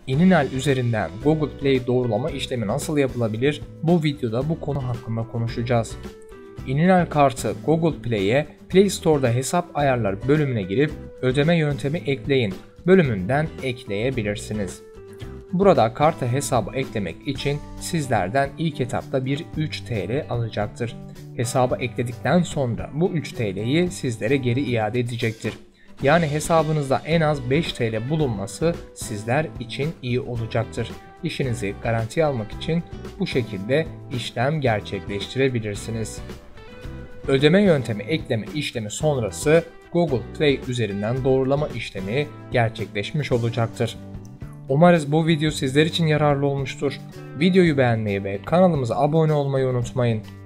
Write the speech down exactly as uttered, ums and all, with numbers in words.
Ininal üzerinden Google Play doğrulama işlemi nasıl yapılabilir? Bu videoda bu konu hakkında konuşacağız. Ininal kartı Google Play'e Play Store'da hesap ayarlar bölümüne girip ödeme yöntemi ekleyin bölümünden ekleyebilirsiniz. Burada karta hesabı eklemek için sizlerden ilk etapta bir üç TL alacaktır. Hesaba ekledikten sonra bu üç TL'yi sizlere geri iade edecektir. Yani hesabınızda en az beş TL bulunması sizler için iyi olacaktır. İşinizi garantiye almak için bu şekilde işlem gerçekleştirebilirsiniz. Ödeme yöntemi ekleme işlemi sonrası Google Play üzerinden doğrulama işlemi gerçekleşmiş olacaktır. Umarız bu video sizler için yararlı olmuştur. Videoyu beğenmeyi ve kanalımıza abone olmayı unutmayın.